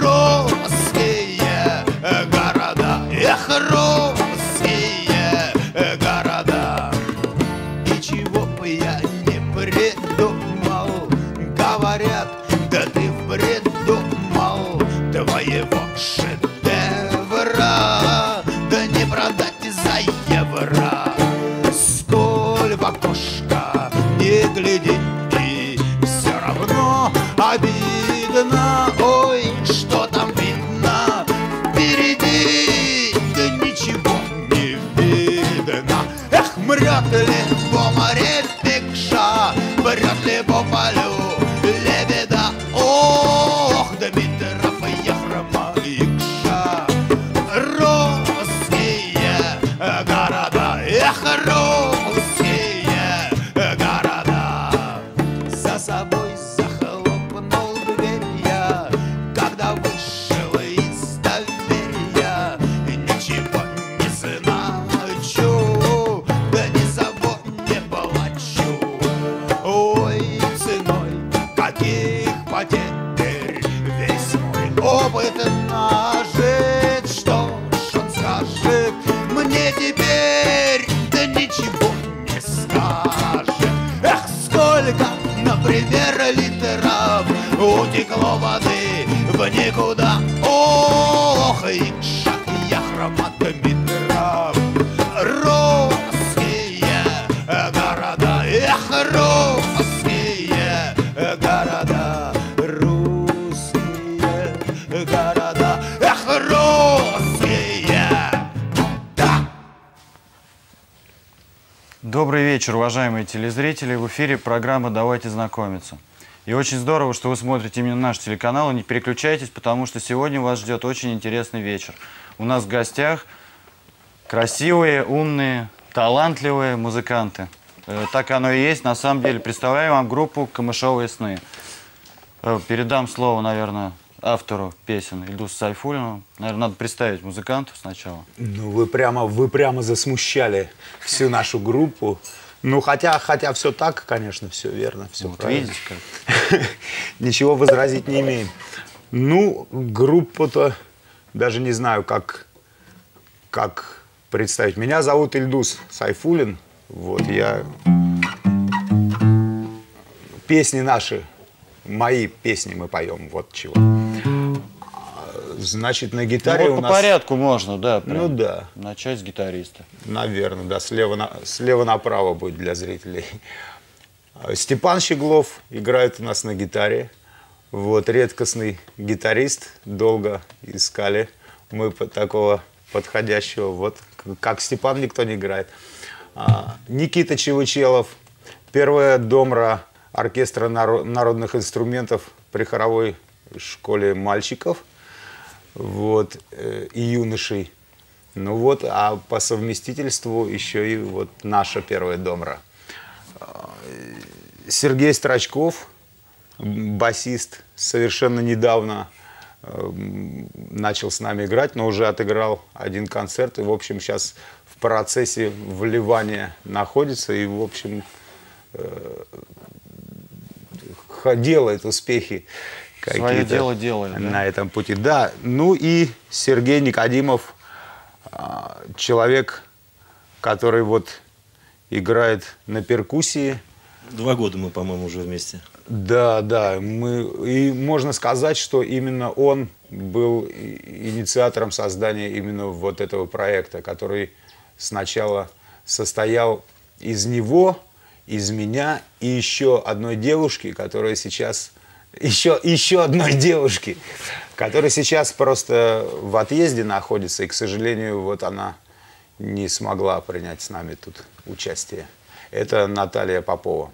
русские города, эх, русские города. И чего бы я не придумал, говорят, да ты в бреду мал твоего шедевра, да не продать за евро. Сколь в окошко не гляди, и все равно обидно. Ой, что там видно впереди, да ничего не видно. Эх, мрет ли по море пикша, мрет ли по полю лебеда. Ох, Дмитров Ефрема Икша. Русские города, эх, русские города. За собой захлопнул дверь я, когда вышел из доверия. Ничего не значу, да ни за кого не плачу. Ой, ценой каких потерь весь мой опыт нажит. Что ж он скажет мне теперь, да ничего не скажет. Эх, сколько, например, литров утекло воды в никуда. Ох, Икша, Яхрома, Дмитров. Русские города, эх, русские города. Русские города, эх, русские. Да. Добрый вечер, уважаемые телезрители. В эфире программа «Давайте знакомиться». И очень здорово, что вы смотрите именно наш телеканал. И не переключайтесь, потому что сегодня вас ждет очень интересный вечер. У нас в гостях красивые, умные, талантливые музыканты. Так оно и есть. На самом деле, представляю вам группу «Камышовые сны». Передам слово, наверное, автору песен Ильдусу Сайфуллину. Наверное, надо представить музыкантов сначала. Ну, вы прямо засмущали всю нашу группу. Ну, хотя все так, конечно, все верно, все Вот правильно. видите, как. Ничего возразить не имеем. Ну, группу-то даже не знаю, как представить. Меня зовут Ильдус Сайфуллин. Вот, я... Песни наши, мои песни мы поем, вот чего. Значит, на гитаре Ну, вот у по нас... порядку можно, да. Прям Ну да. начать с гитариста. Наверное, да, слева направо будет для зрителей. Степан Щеглов играет у нас на гитаре. Вот, редкостный гитарист. Долго искали мы такого подходящего. Вот, как Степан никто не играет. Никита Чевычелов. Первая домра оркестра народных инструментов при хоровой школе мальчиков. Вот, и юношей. Ну вот, а по совместительству еще и вот наша первая домра. Сергей Строчков, басист, совершенно недавно начал с нами играть, но уже отыграл один концерт. И, в общем, сейчас в процессе вливания находится. И, в общем, делает успехи. Свое дело делает. На этом пути, да. Ну и Сергей Никодимов, человек, который вот играет на перкуссии. 2 года мы, по-моему, уже вместе. Да, да. И можно сказать, что именно он был инициатором создания именно вот этого проекта, который сначала состоял из него, из меня и еще одной девушки, которая сейчас... Еще одной девушки, которая сейчас просто в отъезде находится, и, к сожалению, вот она не смогла принять с нами тут участие. Это Наталья Попова.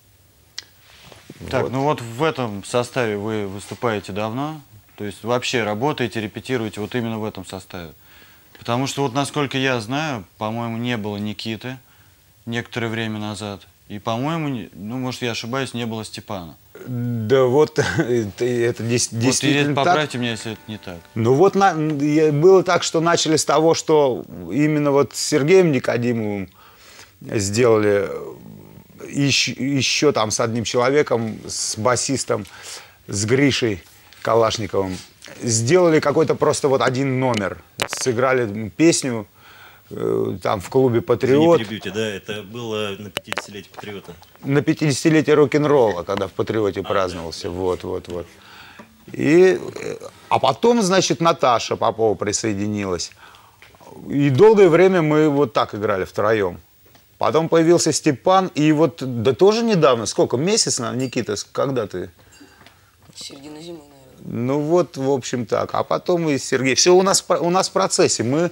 Так, Вот. ну вот в этом составе вы выступаете давно? То есть вообще работаете, репетируете вот именно в этом составе? Потому что вот, насколько я знаю, по-моему, не было Никиты некоторое время назад. И, по-моему, ну, может, я ошибаюсь, не было Степана. Да вот, это действительно вот, поправьте так. меня, если это не так. Ну вот было так, что начали с того, что именно вот с Сергеем Никодимовым сделали, еще там с одним человеком, с басистом, с Гришей Калашниковым. сделали какой-то просто вот один номер. Сыграли песню там в клубе «Патриот». Не перебьете, да? Это было на 50-летие «Патриота». На 50-летие рок-н-ролла, когда в «Патриоте» праздновался. Вот. А потом, значит, Наташа Попова присоединилась. И долгое время мы вот так играли втроем. Потом появился Степан, и вот, да тоже недавно, сколько, месяц, Никита, когда ты? Середина зимы, наверное. Ну вот, в общем, так. А потом и Сергей. Все у нас в процессе. Мы,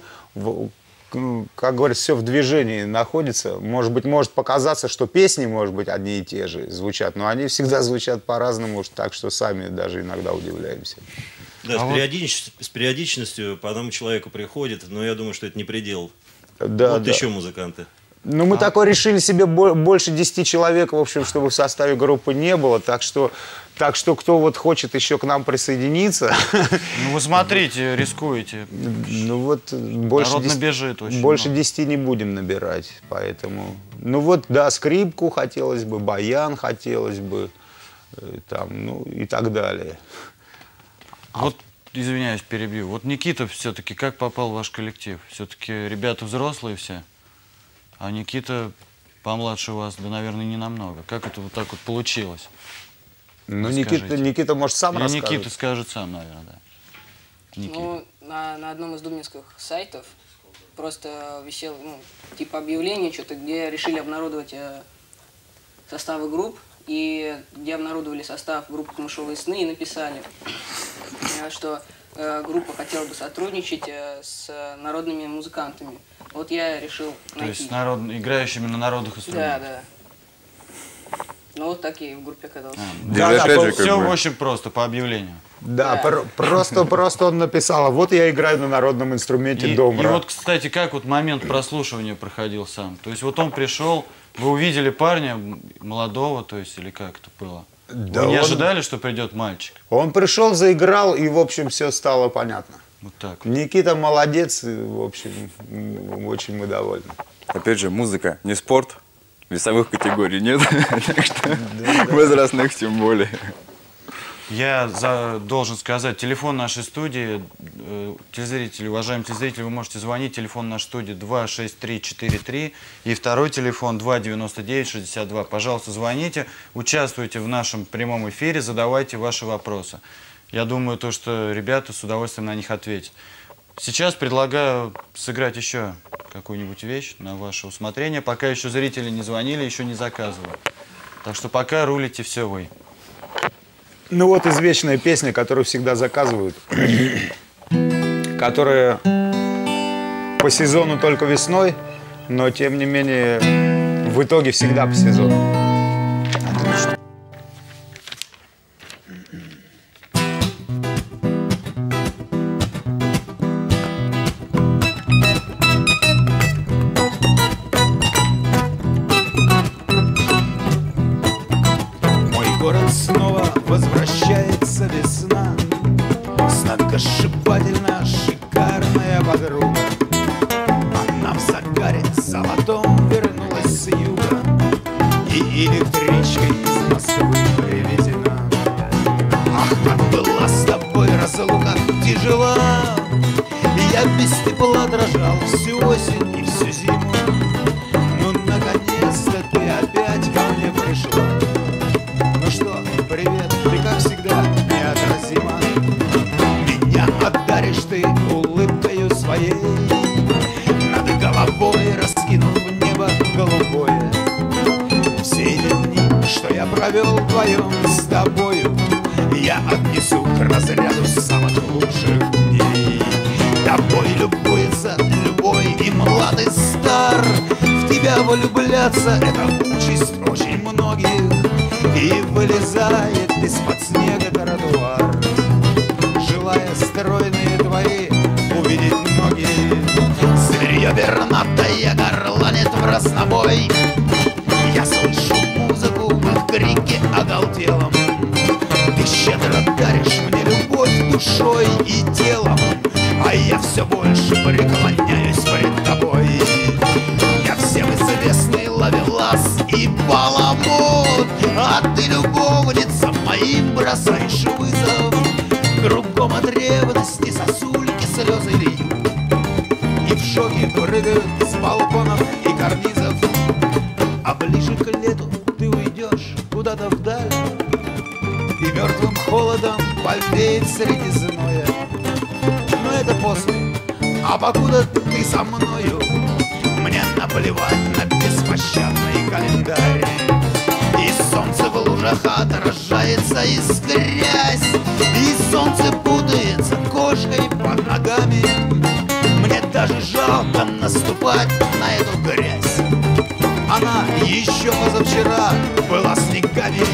как говорится, все в движении находится. Может показаться, что песни, может быть, одни и те же звучат, но они всегда звучат по-разному, так что сами даже иногда удивляемся. Да, с периодичностью по одному человеку приходит, но я думаю, что это не предел. Да, вот да. еще музыканты. Ну, мы такой решили себе больше 10 человек, в общем, чтобы в составе группы не было. Так что кто вот хочет еще к нам присоединиться... Ну, вы смотрите, рискуете. Ну, вот больше Народ набежит очень больше много. 10 не будем набирать, поэтому... Ну, вот, да, скрипку хотелось бы, баян хотелось бы, там, ну, и так далее. Вот, извиняюсь, перебью. Вот Никита все-таки как попал в ваш коллектив? Все-таки ребята взрослые все, а Никита помладше вас, да, наверное, не намного. Как это вот так вот получилось? Ну, Расскажите. Никита, может, сам Или расскажет? Никита скажет сам, наверное, да. Никита. Ну, на одном из дубнинских сайтов просто висел, ну, типа объявление, что-то, где решили обнародовать составы групп, и где обнародовали состав группы «Камышовые сны» и написали, что группа хотела бы сотрудничать с народными музыкантами. Вот я решил найти. То есть играющими на народных инструментах. Да. Ну вот так и в группе оказался. Все очень просто, по объявлению. Да, просто он написал, а вот я играю на народном инструменте домбра. И вот, кстати, как вот момент прослушивания проходил сам? То есть вот он пришел, вы увидели парня молодого, то есть, или как это было? Да, вы не ожидали, что придет мальчик? Он пришел, заиграл, и, в общем, все стало понятно. Вот так. Никита молодец, и, в общем, очень мы довольны. Опять же, музыка не спорт, весовых категорий нет, так что возрастных тем более. Я должен сказать, телефон нашей студии, телезрители, уважаемые телезрители, вы можете звонить, телефон нашей студии 26343 и второй телефон 29962. Пожалуйста, звоните, участвуйте в нашем прямом эфире, задавайте ваши вопросы. Я думаю, что ребята с удовольствием на них ответят. Сейчас предлагаю сыграть еще какую-нибудь вещь на ваше усмотрение, пока еще зрители не звонили, еще не заказывали. Так что пока рулите все вы. Ну вот извечная песня, которую всегда заказывают, которая по сезону только весной, но тем не менее в итоге всегда по сезону. Отлично. Снова возвращается весна, сногсшибательно шикарная подруга. Она в загаре золотом вернулась с юга и электричкой из Москвы привезена. Ах, как была с тобой разлука тяжела, я без тепла дрожал всю осень и всю зиму. Ну, наконец-то ты опять ко мне пришла. Ну что, привет, ты как всегда неотразима. Меня одаришь ты улыбкою своей, над головой раскинув небо голубое. Все эти дни, что я провел вдвоем с тобою, я отнесу к разряду самых лучших дней. Тобой любуется любой и млад и стар. В тебя влюбляться — это участь очень многих. И вылезает из-под снега тротуар, желая стройные твои увидеть ноги. Зверье пернатое горланит в разнобой. Я слышу музыку в их крике оголтелом. Ты щедро даришь мне любовь душой и телом, а я все больше преклоняюсь пред тобой. Я всем известный ловелас и баламут, а ты, любовница, моим бросаешь вызов. Кругом отрезок гости сосульки слезы льют и в шоке прыгают с балконов и карнизов. А ближе к лету ты уйдешь куда-то вдаль, и мертвым холодом повеет среди зноя. Но это после, а покуда ты со мною, мне наплевать на беспощадный календарь. И солнце в лужах отражается, искрясь, и солнце путается кошкой под ногами. Мне даже жалко наступать на эту грязь. Она еще позавчера была снегами.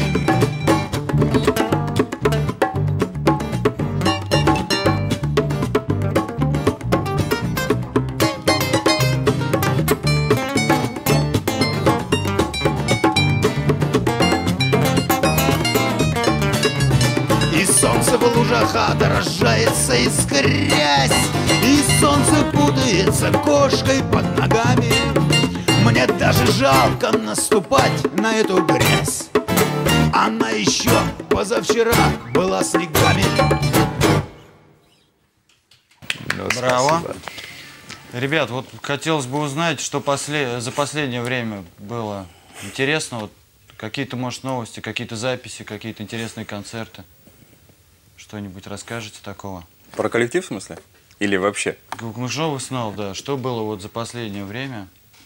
В лужах отражается, искрясь, и солнце путается кошкой под ногами. Мне даже жалко наступать на эту грязь. Она еще позавчера была снегами. Браво. Ребят, вот хотелось бы узнать, что за последнее время было интересно. Вот какие-то, может, новости, какие-то записи, какие-то интересные концерты. Что-нибудь расскажете такого? Про коллектив, в смысле? Или вообще? Что снова, да. Что было вот за последнее время?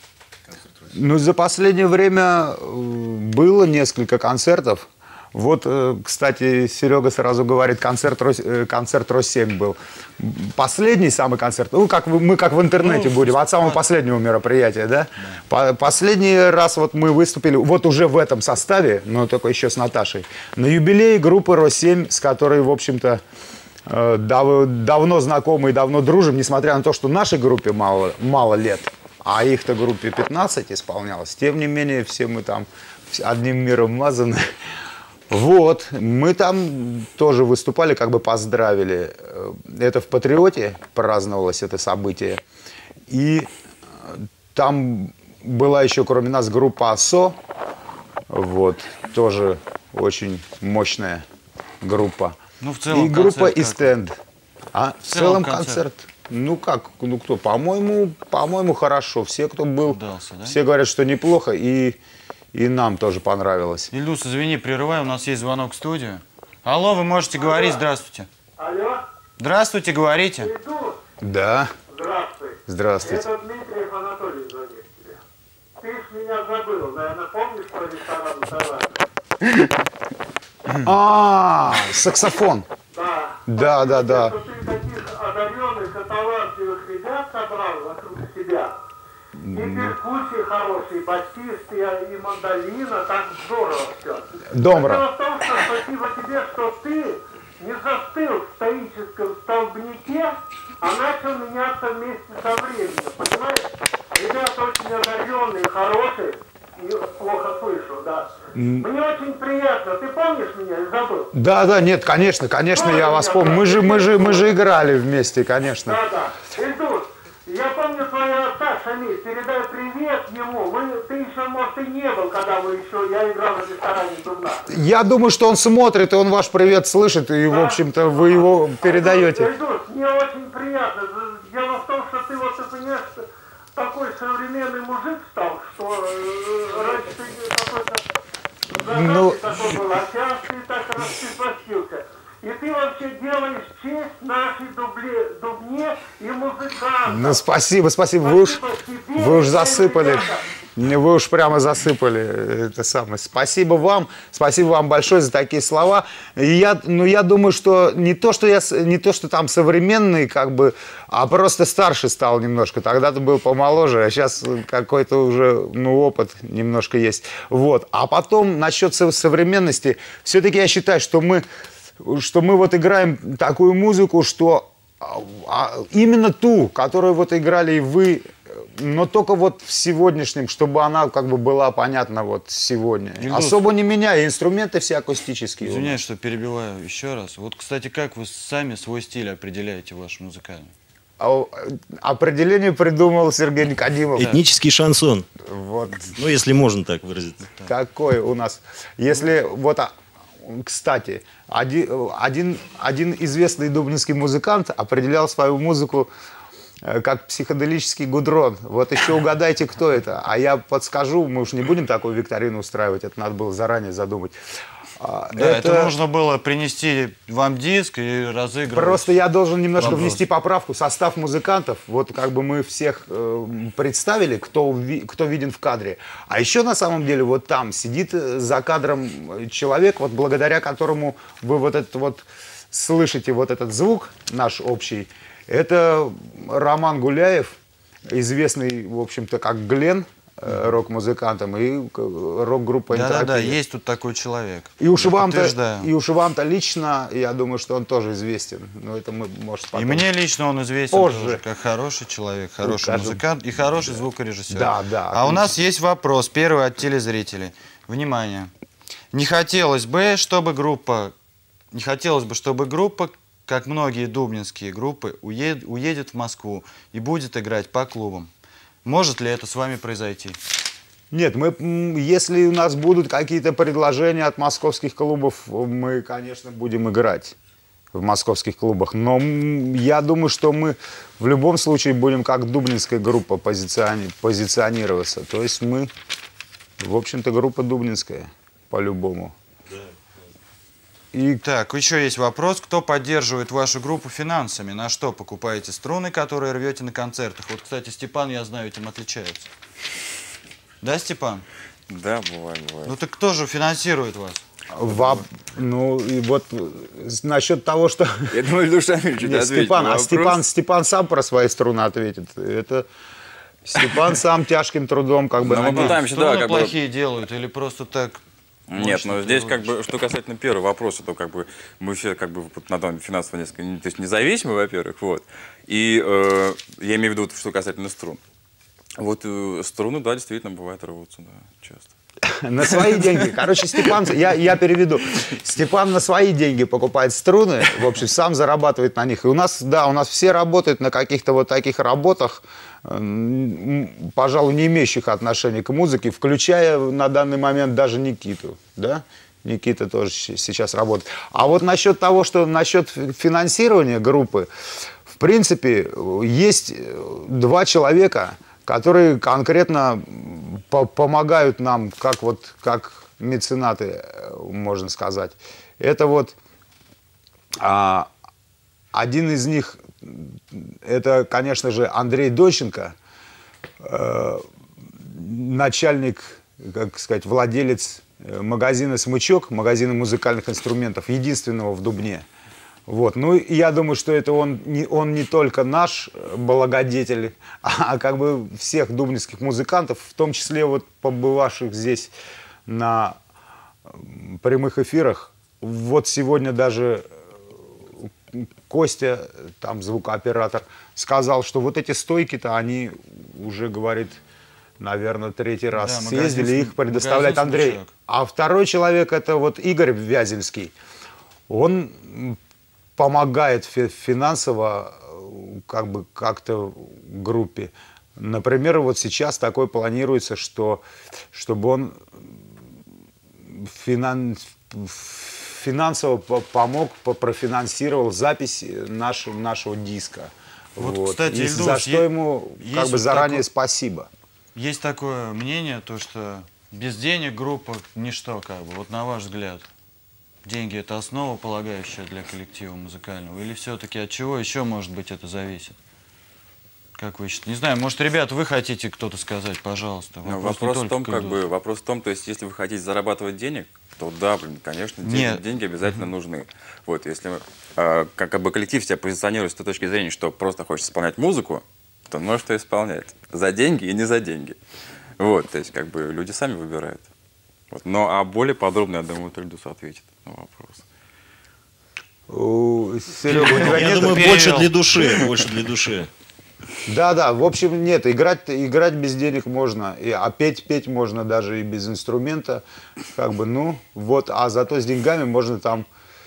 Ну, за последнее время было несколько концертов. Вот, кстати, Серега сразу говорит, концерт Рос-7 был. Последний самый концерт, ну, мы как в интернете будем, от самого последнего мероприятия, да? Последний раз вот мы выступили, вот уже в этом составе, но только еще с Наташей, на юбилее группы Рос-7, с которой, в общем-то, давно знакомы и давно дружим, несмотря на то, что нашей группе мало лет, а их-то группе 15 исполнялось. Тем не менее, все мы там одним миром мазаны. Вот, мы там тоже выступали, как бы поздравили. Это в Патриоте праздновалось это событие. И там была еще, кроме нас, группа АСО. Вот, тоже очень мощная группа. Ну, в целом и группа концерт Истенд. А в целом концерт. Ну как, ну кто? По-моему, хорошо. Все, кто был, удался, да? все говорят, что неплохо. И нам тоже понравилось. Ильдус, извини, прерываю, у нас есть звонок в студию. Алло, вы можете говорить, здравствуйте. Алло. Здравствуйте, говорите. Ильдус. Да. Здравствуй. Здравствуйте. Это Дмитриев Анатолий звонит тебе. Ты ж меня забыл, наверное, помнишь про ресторан «Товар»? А, саксофон. Да. Да. Что ты таких одаренных и талантливых ребят собрал вокруг себя. И перкуссии хорошие, басисты, и мандолина, так здорово все. Домра. Дело в том, что спасибо тебе, что ты не застыл в стоическом столбнике, а начал меняться вместе со временем, понимаешь? Ребята очень одаренные, хорошие, плохо слышу, да. Мне очень приятно. Ты помнишь меня или забыл? Да, нет, конечно, я вас помню. Мы же играли вместе, конечно. Да. Ильдус, я помню твоего отца, Шамиль, передай привет ему. Ты еще, может, и не был, когда я играл в ресторане «Дубна». Я думаю, что он смотрит, и он ваш привет слышит, и, в общем-то, вы его передаете. Ильдус, мне очень приятно. Дело в том, что ты, ты понимаешь, такой современный мужик стал, что раньше ты какой-то такой был, а сейчас ты так распустился. И ты вообще делаешь честь нашей Дубне и музыкантам. Ну, спасибо. Вы уж засыпали. Вы уж прямо засыпали это самое. Спасибо вам большое за такие слова. И я думаю, что не то, что там современный, как бы, а просто старше стал немножко. Тогда-то был помоложе, а сейчас какой-то уже, опыт немножко есть. Вот. А потом, насчет современности, все-таки я считаю, что мы вот играем такую музыку, что именно ту, которую вот играли и вы, но только вот в сегодняшнем, чтобы она как бы была понятна вот сегодня. Ильдус, особо не меняя, инструменты все акустические. Извиняюсь, что перебиваю еще раз. Вот, кстати, как вы сами свой стиль определяете, ваш музыкальный? Определение придумал Сергей Никодимов. Этнический шансон. Вот. Ну, если можно так выразиться. Какой у нас. Если вот кстати, один известный дубнинский музыкант определял свою музыку как психоделический гудрон. Вот еще угадайте, кто это. А я подскажу, мы уж не будем такую викторину устраивать, это надо было заранее задумать. Да, это нужно было принести вам диск и разыгрывать. Просто я должен немножко внести поправку. Состав музыкантов, вот как бы мы всех представили, кто виден в кадре. А еще на самом деле вот там сидит за кадром человек, вот благодаря которому вы вот этот вот слышите вот этот звук наш общий. Это Роман Гуляев, известный, в общем-то, как Глен, рок-музыкантом, и рок-группа «Энтропия». Да, есть тут такой человек. И уж вам-то лично, я думаю, что он тоже известен. Но это мы, может, потом. И мне лично он известен тоже, как хороший человек, хороший музыкант и хороший звукорежиссер. Да. А у нас есть вопрос, первый от телезрителей. Внимание. Не хотелось бы, чтобы группа, как многие дубнинские группы, уедет в Москву и будет играть по клубам. Может ли это с вами произойти? Нет, если у нас будут какие-то предложения от московских клубов, мы, конечно, будем играть в московских клубах. Но я думаю, что мы в любом случае будем как дубнинская группа позиционироваться. То есть мы, в общем-то, группа дубнинская, по-любому. Так, еще есть вопрос. Кто поддерживает вашу группу финансами? На что покупаете струны, которые рвете на концертах? Вот, кстати, Степан, я знаю, этим отличается. Да, Степан? Да, бывает. Ну так кто же финансирует вас? Ну, и вот насчет того, что... Я думаю, Душамиль чуть ответит. Степан сам про свои струны ответит. Это Степан сам тяжким трудом как бы... Мы пытаемся, струны да, как плохие делают или просто так... Нет, но здесь как бы, что касательно первого вопроса, то как бы мы все как бы на данном финансово несколько, то есть независимы, во-первых, вот. И я имею в виду, что касательно струн. Вот струны, да, действительно бывает рвутся, да, часто. На свои деньги. Короче, Степан, я переведу. Степан на свои деньги покупает струны, в общем, сам зарабатывает на них. И у нас все работают на каких-то вот таких работах, пожалуй, не имеющих отношения к музыке, включая на данный момент даже Никиту, да? Никита тоже сейчас работает. А вот насчет того, что насчет финансирования группы, в принципе, есть два человека, которые конкретно помогают нам, как меценаты, можно сказать. Это вот один из них, это, конечно же, Андрей Дойченко, начальник, как сказать, владелец магазина «Смычок», магазина музыкальных инструментов, единственного в Дубне. Вот. Ну, я думаю, что это он не только наш благодетель, а как бы всех дубнинских музыкантов, в том числе вот побывавших здесь на прямых эфирах. Вот сегодня даже Костя, там звукооператор, сказал, что вот эти стойки-то они уже, говорит, наверное, третий раз съездили, их предоставляет Андрей. А второй человек, это вот Игорь Вяземский, он помогает финансово как бы как-то группе. Например, вот сейчас такое планируется, чтобы он финансово помог, профинансировал запись нашего диска. Вот, кстати, Ильдус, за что ему как бы заранее спасибо. Есть такое мнение, то, что без денег группа ничто, как бы. Вот на ваш взгляд, деньги — это основа, полагающая для коллектива музыкального? Или все-таки от чего еще, может быть, это зависит? Как вы считаете? Не знаю, может, ребят, вы хотите кто-то сказать, пожалуйста. Вопрос в том, вопрос в том, то есть, если вы хотите зарабатывать денег, то да, конечно, деньги обязательно нужны. Вот, если как бы коллектив себя позиционирует с той точки зрения, что просто хочет исполнять музыку, то может и исполнять. За деньги и не за деньги. Вот, то есть, как бы люди сами выбирают. Вот. Но а более подробно, я думаю, Ильдус ответит на вопрос. Серега, я думаю, больше для души. Да, в общем, нет, играть без денег можно, а петь можно даже и без инструмента, как бы, ну, вот, а зато с деньгами можно там,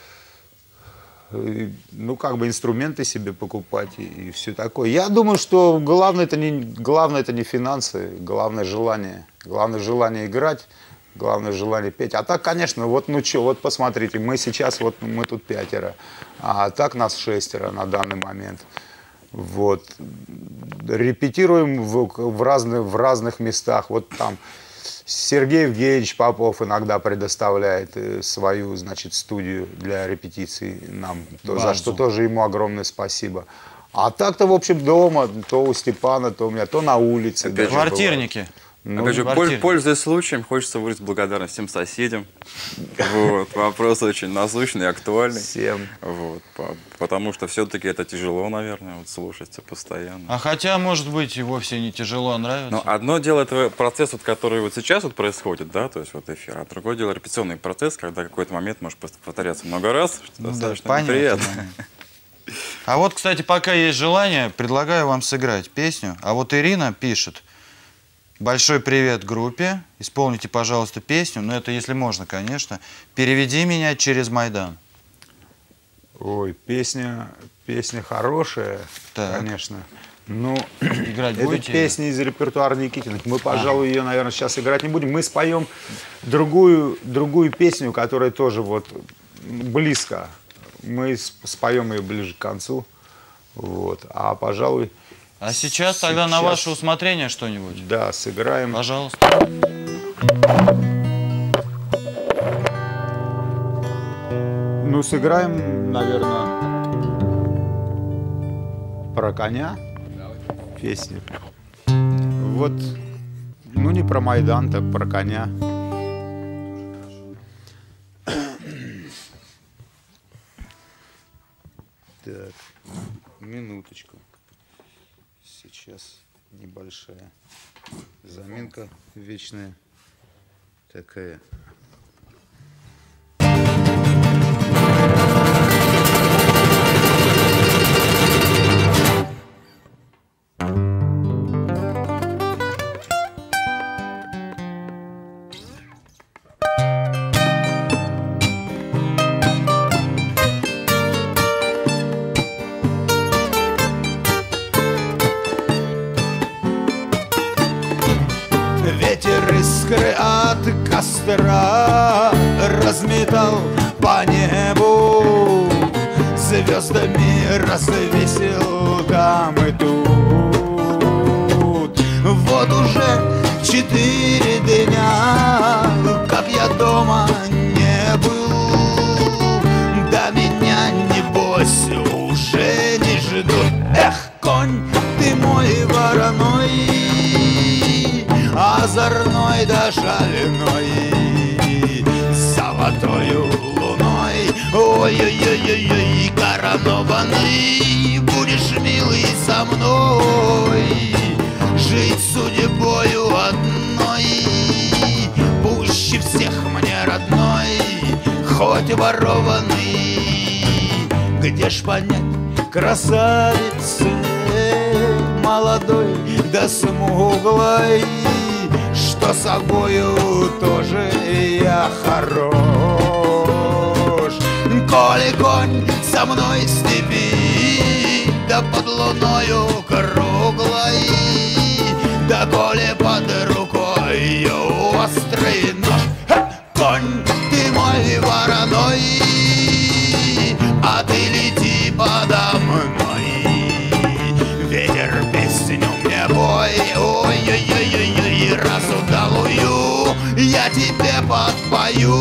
ну, как бы инструменты себе покупать и все такое. Я думаю, что главное это не финансы, главное желание играть, Главное желание петь. А так, конечно, вот ну что, вот посмотрите, мы сейчас, вот мы тут 5, а так нас 6 на данный момент. Вот. Репетируем в разных местах. Вот там Сергей Евгеньевич Попов иногда предоставляет свою, значит, студию для репетиций нам, за что тоже ему огромное спасибо. А так-то, в общем, дома, то у Степана, то у меня, то на улице. Квартирники. Ну, опять же, пользуясь случаем, хочется выразить благодарность всем соседям. Вот. Вопрос очень насущный и актуальный. Всем. Вот. Потому что все-таки это тяжело, наверное, вот, слушать постоянно. А хотя, может быть, и вовсе не тяжело, нравится. Но одно дело это процесс, вот, который вот сейчас вот происходит, да, то есть вот эфир, а другое дело репетиционный процесс, когда какой-то момент может просто повторяться много раз, что достаточно неприятно. А вот, кстати, пока есть желание, предлагаю вам сыграть песню. А вот Ирина пишет: большой привет группе, исполните, пожалуйста, песню, но это если можно, конечно. «Переведи меня через Майдан». Ой, песня хорошая, так, конечно. Ну, играть это будете? песня из репертуара Никитиных. Мы, пожалуй, ее, наверное, сейчас играть не будем. Мы споем другую песню, которая тоже вот близко. Мы споем ее ближе к концу. Вот. А, пожалуй... А сейчас тогда на ваше усмотрение что-нибудь? Да, сыграем. Пожалуйста. Ну, сыграем, наверное, про коня песню. Вот, ну, не про Майдан, так про коня. Так, минуточку. Сейчас небольшая заминка вечная такая. Ветер искры от костра разметал по небу, звездами развесил там и тут. Вот уже 4 дня, как я дома не был, да меня небось уже не ждут. Эх, конь ты мой вороной, озорной да шальной, золотою луной, ой-ой-ой-ой, коронованный, будешь, милый, со мной жить судьбою одной, пуще всех мне родной, хоть ворованный. Где ж понять, красавицы молодой да смуглой, что собою тоже я хорош. Коли конь со мной в степи, да под луною круглой, да коли под рукой острый нож. Конь ты мой вороной, а ты лети подо мной, ветер песню мне бой, ой-ой-ой-ой, раз удалую я тебе подпою,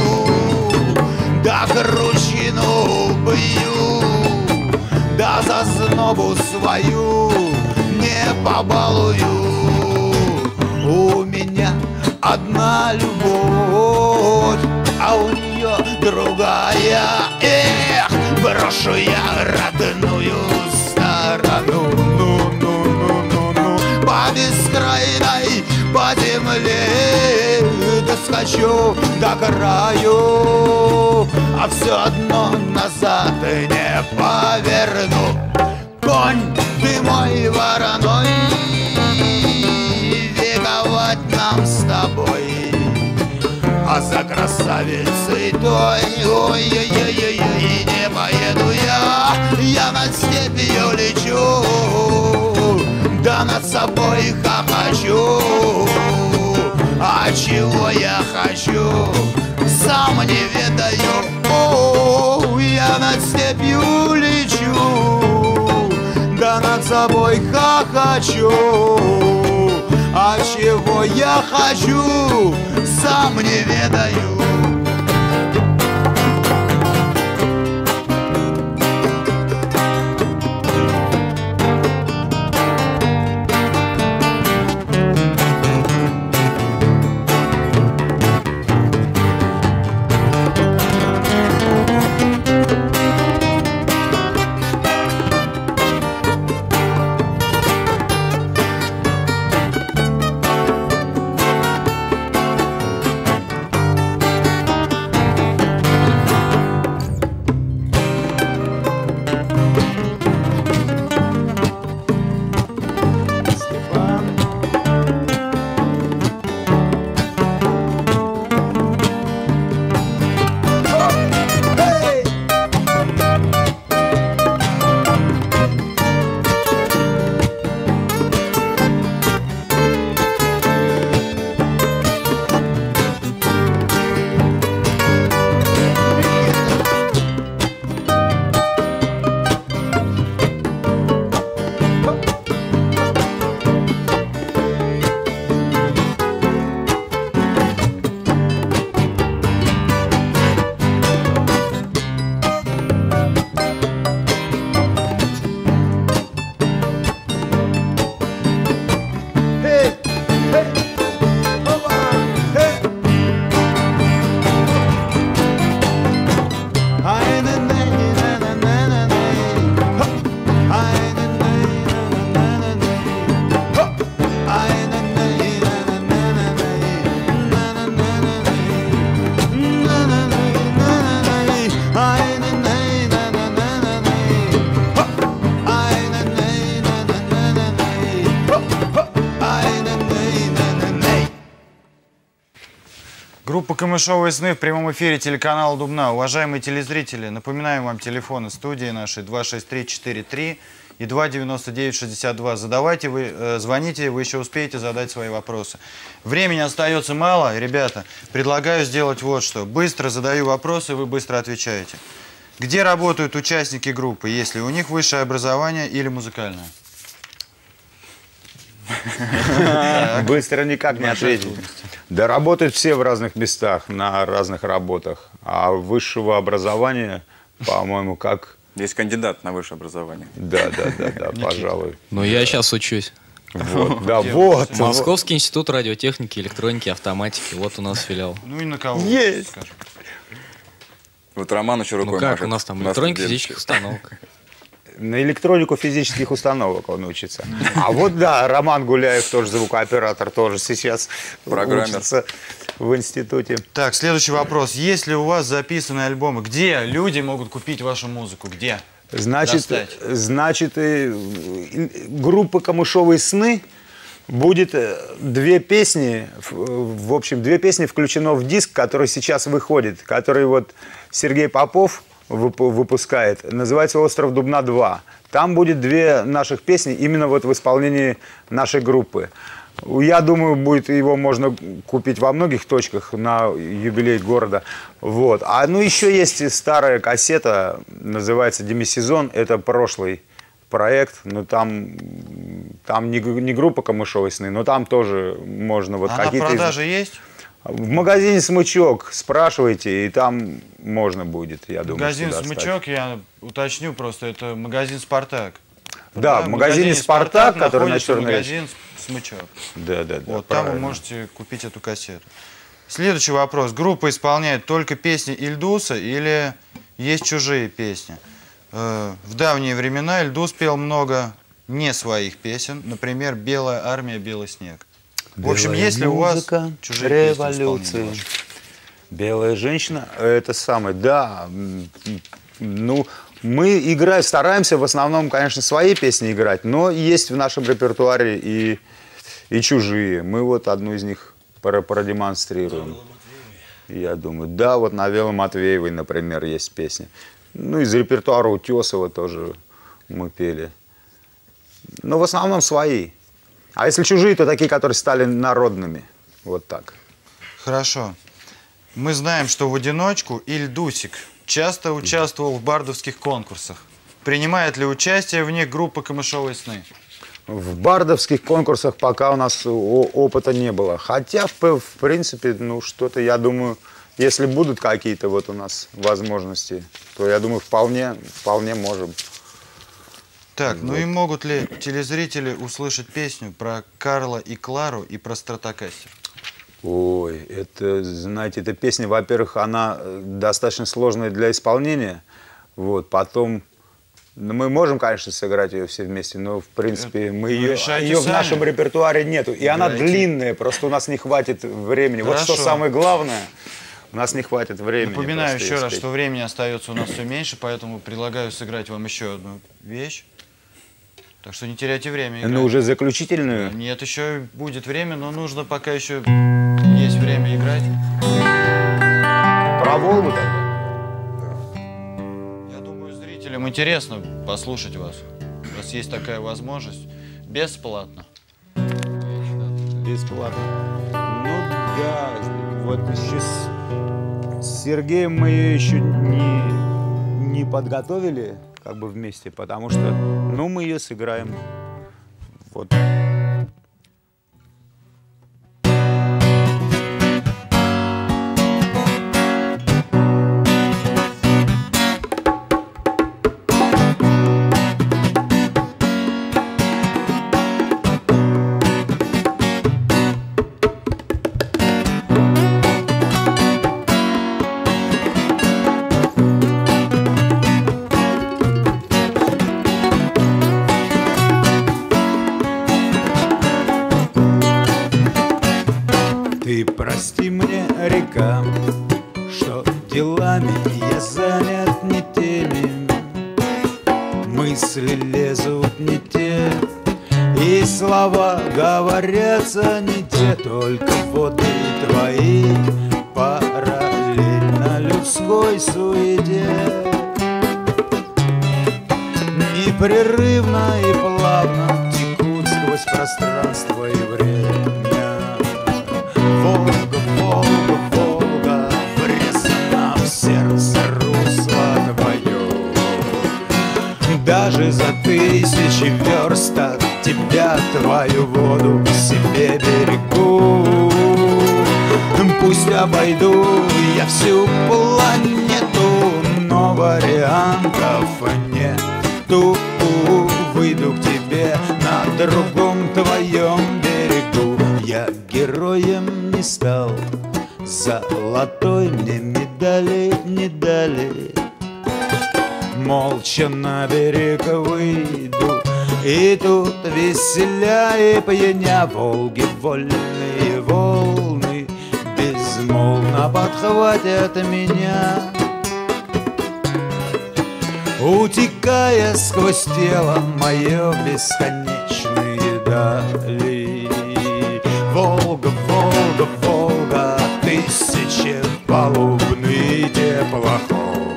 да кручину бью, да зазнобу свою не побалую. У меня одна любовь, а у нее другая. Эх, брошу я родную сторону, ну, по бескрайной, по земле доскочу до краю, а все одно назад не поверну. Конь ты мой вороной, вековать нам с тобой, а за красавицей той, ой-ой-ой-ой, не поеду я над степью лечу, да над собой хохочу, а А чего я хочу, сам не ведаю. О, я над степью лечу, да над собой хохочу. А чего я хочу, сам не ведаю. Группа «Камышовые сны» в прямом эфире телеканала Дубна. Уважаемые телезрители, напоминаем вам телефоны студии нашей 26343 и 29962. Задавайте, звоните, вы еще успеете задать свои вопросы. Времени остается мало, ребята. Предлагаю сделать вот что. Быстро задаю вопросы, вы быстро отвечаете. Где работают участники группы, если у них высшее образование или музыкальное? Быстро никак не ответить. Да работают все в разных местах, на разных работах. А высшего образования, по-моему, как... Есть кандидат на высшее образование. Да, пожалуй. Ну, я сейчас учусь. Вот, да, вот. Московский институт радиотехники, электроники, автоматики. Вот у нас филиал. Ну и на кого? Есть. Скажем. Вот Роман еще рукой Ну как, машет. у нас там электроника, физических установок. На электронику физических установок он учится. А вот да, Роман Гуляев, тоже звукооператор, тоже сейчас учится в институте. Так, следующий вопрос. Есть ли у вас записанные альбомы? Где люди могут купить вашу музыку? Где? Значит, группа «Камышовые сны» будет две песни, в общем, две песни включено в диск, который сейчас выходит, который вот Сергей Попов выпускает, называется «Остров Дубна 2». Там будет две наших песни именно вот в исполнении нашей группы. Я думаю, будет его можно купить во многих точках на юбилей города. Вот. А ну еще есть старая кассета, называется «Демисезон». Это прошлый проект, но там не группа «Камышовые сны», но там тоже можно вот какие-то... на продаже есть? В магазине «Смычок» спрашивайте, и там можно будет, я думаю, Магазин «Смычок», я уточню просто, это магазин «Спартак». Да, в магазине «Спартак», который на Черной магазин «Смычок». Да. Вот там вы можете купить эту кассету. Следующий вопрос. Группа исполняет только песни Ильдуса или есть чужие песни? В давние времена Ильдус пел много не своих песен, например, «Белая армия, белый снег». В общем, если у вас чужие революции, белая женщина, это самое, да, ну, мы стараемся в основном, конечно, свои песни играть, но есть в нашем репертуаре и чужие. Мы вот одну из них продемонстрируем. Я думаю, да, вот на Велы Матвеевой, например, есть песни. Ну, из репертуара Утесова тоже мы пели. Но в основном свои. А если чужие, то такие, которые стали народными. Вот так. Хорошо. Мы знаем, что в одиночку Ильдусик часто участвовал в бардовских конкурсах. Принимает ли участие в них группа «Камышовые сны»? В бардовских конкурсах пока у нас опыта не было. Хотя, в принципе, ну что-то, я думаю, если будут какие-то вот у нас возможности, то, я думаю, вполне можем. Так, вот. Ну и могут ли телезрители услышать песню про Карла и Клару и про Стратокастер? Ой, это, знаете, эта песня, во-первых, она достаточно сложная для исполнения. Вот, потом, ну, мы можем, конечно, сыграть ее все вместе, но, в принципе, ее в нашем репертуаре нету. И она длинная, просто у нас не хватит времени. Хорошо. Вот что самое главное, у нас не хватит времени. Напоминаю еще раз, что времени остается у нас все меньше, поэтому предлагаю сыграть вам еще одну вещь. Так что не теряйте время. Ну, уже заключительную? Нет, еще будет время, но нужно пока еще есть время играть. Про Волгу тогда? Я думаю, зрителям интересно послушать вас. У вас есть такая возможность. Бесплатно. Бесплатно. Ну да, вот еще с Сергеем мы ее еще не подготовили как бы вместе, потому что, ну, мы ее сыграем. Вот. Прости мне, река, что делами я занят не теми, мысли лезут не те, и слова говорятся не те, только воды твои параллельно людской суете. Непрерывно и плавно текут сквозь пространство и время. Волга, Волга, Волга, врезана в сердце русло твое. Даже за тысячи верст от тебя твою воду к себе берегу. Пусть обойду я всю планету, но вариантов нету. Выйду к тебе на другом твоем берегу. Я героем не стал, золотой мне медали не дали. Молча на берег выйду, и тут веселя и пьяня Волги вольные волны безмолвно подхватят меня, утекая сквозь тело мое бесконечные дали. Волга, Волга, Волга, тысячепалубный теплоход,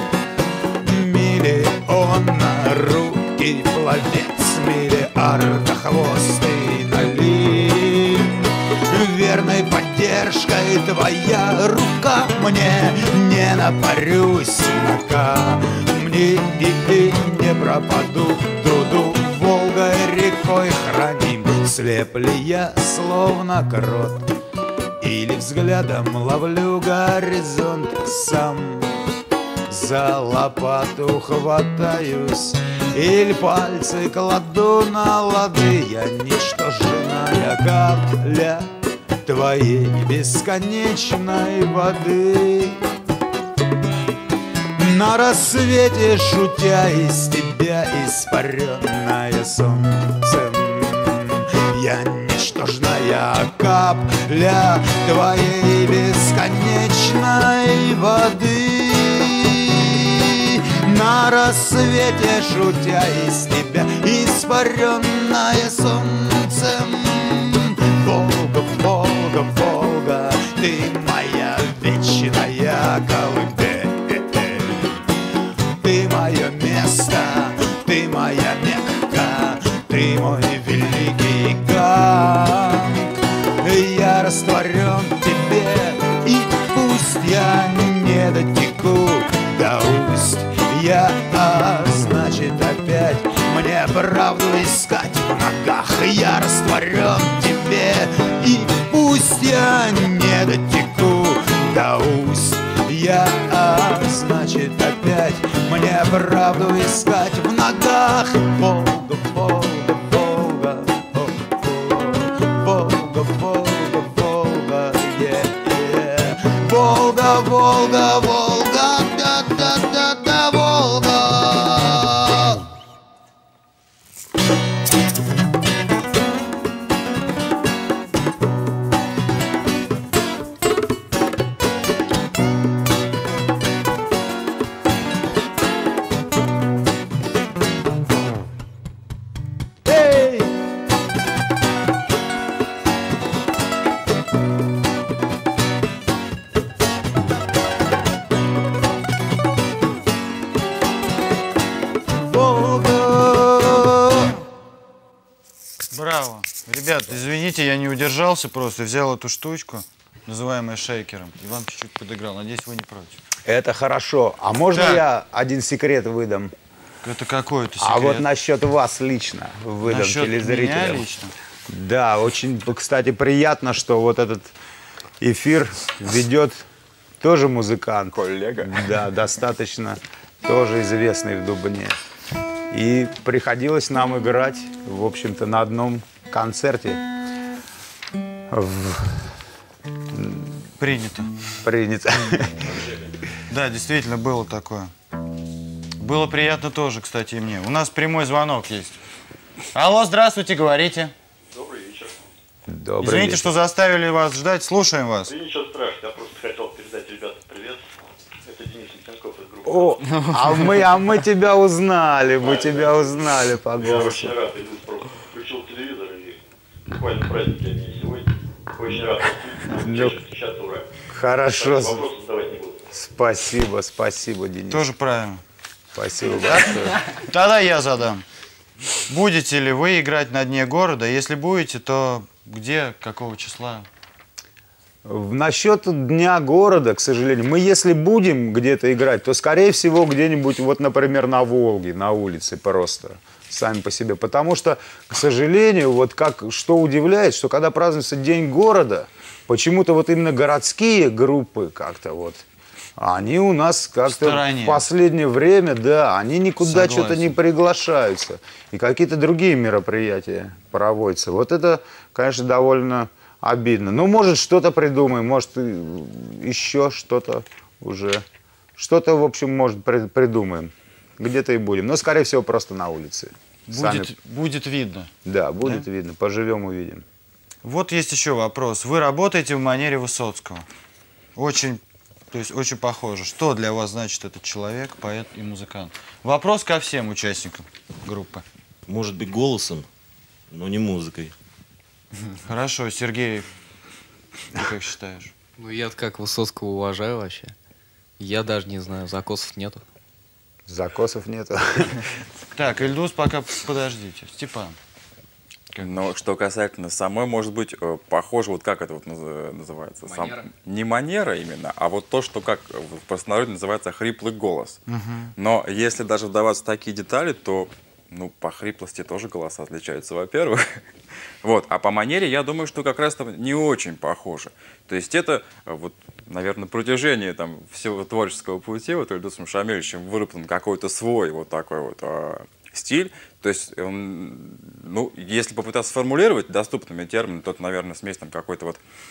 миллионно-рукий пловец, миллиардохвостый налив. Верной поддержкой твоя рука мне, не напарюсь на камни и не пропаду. Дуду Волгой рекой храним. Слеп ли я, словно крот, или взглядом ловлю горизонт сам? За лопату хватаюсь, или пальцы кладу на лады. Я ничтожная капля твоей бесконечной воды. На рассвете, шутя, из тебя испаренная солнцем, я ничтожная капля твоей бесконечной воды. На рассвете, шутя, из тебя испаренная солнцем. Волга, Волга, Волга, ты моя вечная колыбель. Ты мое место, ты моя Мекка, ты мой великий Ганг. Я растворен в тебе значит опять мне правду искать в ногах. Я растворен в тебе, и пусть я не дотеку до уст. Значит опять мне правду искать в ногах. Волга, Волга, Волга, Волга, Волга, Волга, Волга, Волга, Волга, да-да-да-да, Волга. Браво. Ребят, извините, я не удержался просто, взял эту штучку, называемую шейкером, и вам чуть-чуть подыграл. Надеюсь, вы не против. Это хорошо. А можно Так. я один секрет выдам? Это какой-то секрет. А вот насчет вас лично выдам Насчет телезрителям. меня лично? Да, очень, кстати, приятно, что вот этот эфир ведет тоже музыкант. Коллега. Да, достаточно тоже известный в Дубне. И приходилось нам играть, в общем-то, на одном концерте. Принято. Принято. Да, действительно, было такое. Было приятно тоже, кстати, и мне. У нас прямой звонок есть. Алло, здравствуйте, говорите. Добрый вечер. Добрый Извините, вечер. что заставили вас ждать, слушаем вас. Да ничего страшного, я просто хотел передать ребятам привет. Это Денис Литвинков из группы. О, а мы тебя узнали, мы тебя узнали по Я голосу. очень рад, я просто включил телевизор и буквально праздник для меня сегодня. Очень рад вас встречаться, ура. Хорошо. Вопросы задавать не буду. Спасибо, спасибо, Денис. Тоже правильно. Спасибо большое. Тогда я задам. Будете ли вы играть на дне города? Если будете, то где, какого числа? Насчет Дня города, к сожалению, мы если будем где-то играть, то, скорее всего, где-нибудь, вот, например, на Волге, на улице просто, сами по себе. Потому что, к сожалению, вот что удивляет, что когда празднуется День города, почему-то вот именно городские группы как-то вот, они у нас как-то в последнее время, да, они никуда что-то не приглашаются. И какие-то другие мероприятия проводятся. Вот это, конечно, довольно обидно. Ну, может, что-то придумаем, может, еще что-то уже. Что-то, в общем, может, придумаем. Где-то и будем. Но, скорее всего, просто на улице. Будет видно. Да, будет видно. Поживем, увидим. Вот есть еще вопрос. Вы работаете в манере Высоцкого. Очень похоже. Что для вас значит этот человек, поэт и музыкант? Вопрос ко всем участникам группы. Может быть, голосом, но не музыкой. Хорошо, Сергей, ты как считаешь? Ну, я как Высоцкого уважаю вообще. Я даже не знаю, закосов нету. Закосов нету. Так, Ильдус, пока подождите. Степан. Но что касательно самой, может быть, похоже, вот как это вот называется? Манера? Не манера именно, а вот то, что как в простонародье называется хриплый голос. Но если даже вдаваться в такие детали, то ну, по хриплости тоже голоса отличаются, во-первых. Вот. А по манере, я думаю, что как раз-то не очень похоже. То есть это, вот, наверное, на протяжении там, всего творческого пути вот Ильдусом Шамилевичем выработан какой-то свой вот такой вот стиль. То есть, он, ну, если попытаться сформулировать доступными терминами, то, наверное, смесь там какой-то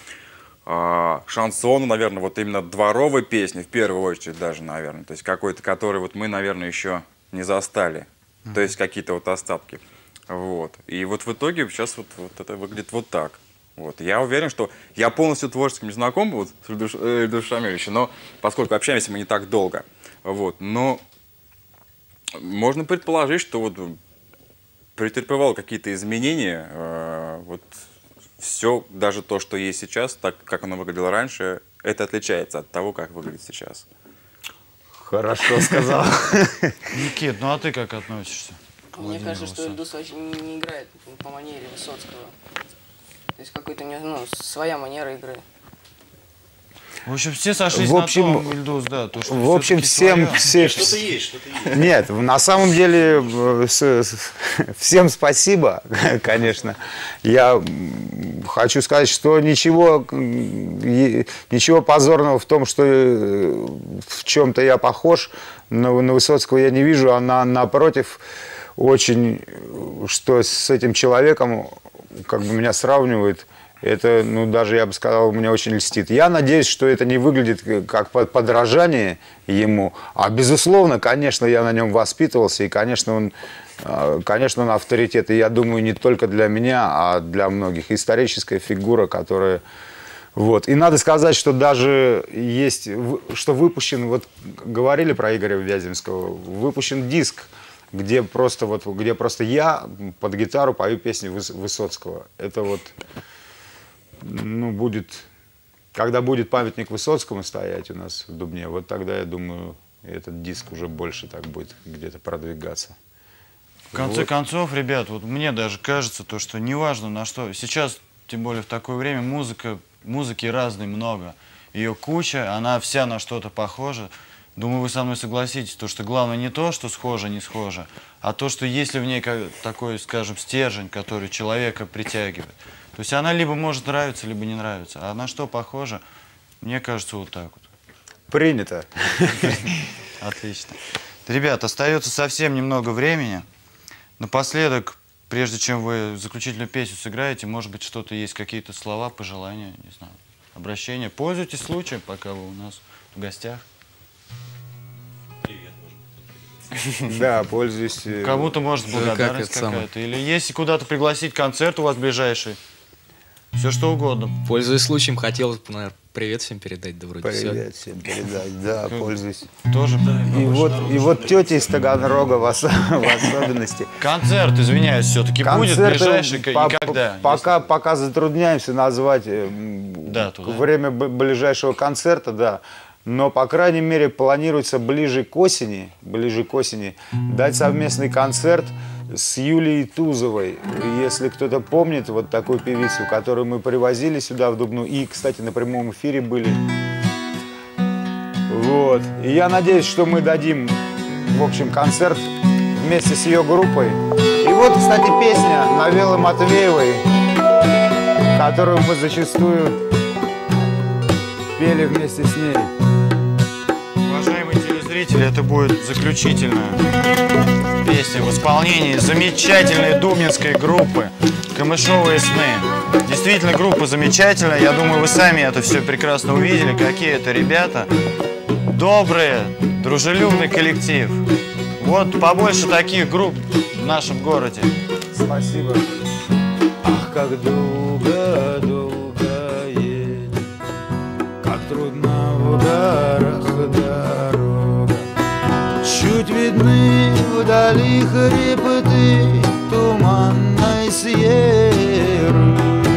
вот шансона, наверное, вот именно дворовой песни, в первую очередь даже, наверное. То есть какой-то, который вот мы, наверное, еще не застали. То есть какие-то вот остатки. Вот. И вот в итоге сейчас вот это выглядит вот так. Вот. Я уверен, что я полностью творчески не знаком вот, с Ильдусом Шамилевичем, но поскольку общаемся мы не так долго. Вот. Но можно предположить, что вот претерпевал какие-то изменения. Вот все, даже то, что есть сейчас, так как оно выглядело раньше, это отличается от того, как выглядит сейчас. Хорошо сказал. Никит, ну а ты как относишься? Мне кажется, что Ильдус вообще не играет по манере Высоцкого. То есть какой-то у него своя манера игры. В общем, все сошлись в общем, на том, Ильдус, да. То, что в общем, всем... Что-то есть, что-то есть. Нет, на самом деле, всем спасибо, конечно. Я хочу сказать, что ничего позорного в том, что в чем-то я похож на Высоцкого, я не вижу. Она, напротив, очень, что с этим человеком, как бы меня сравнивает, это, ну, даже, я бы сказал, меня очень льстит. Я надеюсь, что это не выглядит как подражание ему. А, безусловно, конечно, я на нем воспитывался. И, конечно, он авторитет. И я думаю, не только для меня, а для многих. Историческая фигура, которая... Вот. И надо сказать, что даже есть... Что выпущен... Вот говорили про Игоря Вяземского. Выпущен диск, где просто я под гитару пою песни Высоцкого. Это вот... Ну, будет, когда будет памятник Высоцкому стоять у нас в Дубне, вот тогда, я думаю, этот диск уже больше так будет где-то продвигаться. В конце концов, ребят, вот мне даже кажется, то, что неважно на что, сейчас, тем более в такое время, музыки разной много, ее куча, она вся на что-то похожа. Думаю, вы со мной согласитесь, то, что главное не то, что схоже, не схоже, а то, что если в ней такой, скажем, стержень, который человека притягивает. То есть она либо может нравиться, либо не нравится. А на что похоже, мне кажется, вот так вот. Принято. Отлично. Ребят, остается совсем немного времени. Напоследок, прежде чем вы заключительную песню сыграете, может быть, что-то есть, какие-то слова, пожелания, не знаю, обращения. Пользуйтесь случаем, пока вы у нас в гостях. Да, пользуюсь. Кому-то, может, благодарность какая-то. Или если куда-то пригласить концерт у вас ближайший. Все что угодно. Пользуясь случаем, хотелось бы, наверное, привет всем передать, да вроде все. Привет всем передать, да, пользуюсь. Тоже. И вот тетя из Таганрога в особенности. Концерт, извиняюсь, все-таки будет ближайший и когда? Пока затрудняемся назвать время ближайшего концерта, да. Но, по крайней мере, планируется ближе к осени дать совместный концерт с Юлией Тузовой. Если кто-то помнит вот такую певицу, которую мы привозили сюда, в Дубну, и, кстати, на прямом эфире были. Вот. И я надеюсь, что мы дадим, в общем, концерт вместе с ее группой. И вот, кстати, песня Навелы Матвеевой, которую мы зачастую пели вместе с ней. Уважаемые телезрители, это будет заключительная песня в исполнении замечательной дубнинской группы «Камышовые сны». Действительно, группа замечательная. Я думаю, вы сами это все прекрасно увидели, какие это ребята. Добрые, дружелюбный коллектив. Вот побольше таких групп в нашем городе. Спасибо. Ах, как долго едет, как трудно в горах дорога. Чуть видны вдали хребты туманной сьерры.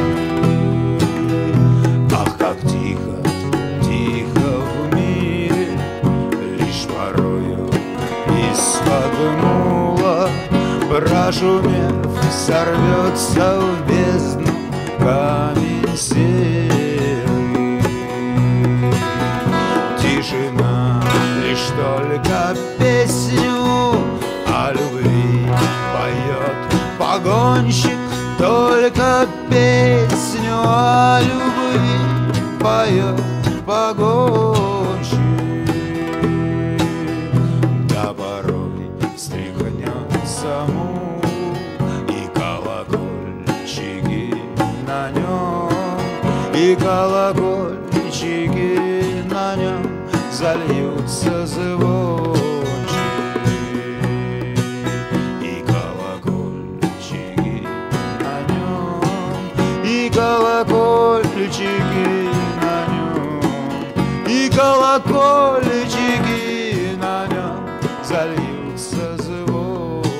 Ах, как тихо, тихо в мире, лишь порою из-под мула, прошумев, сорвется в бездну камень серый. Тишина лишь только песню о любви поет погонщик, только песню о любви поет погонщик. Да порой встряхнется мул, и колокольчики на нем, и колокольчики на нем зальются звонче, и колокольчики на нем, и колокольчики на нем, и колокольчики на нем зальются звонче.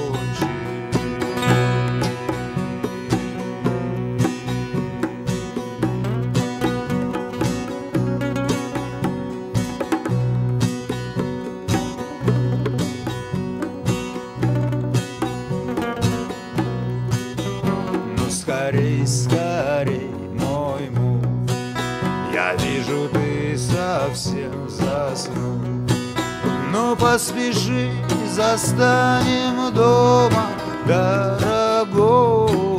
Скорей, скорей, мой муж, я вижу, ты заснул. Ну поспеши, застанем дома, дорогой.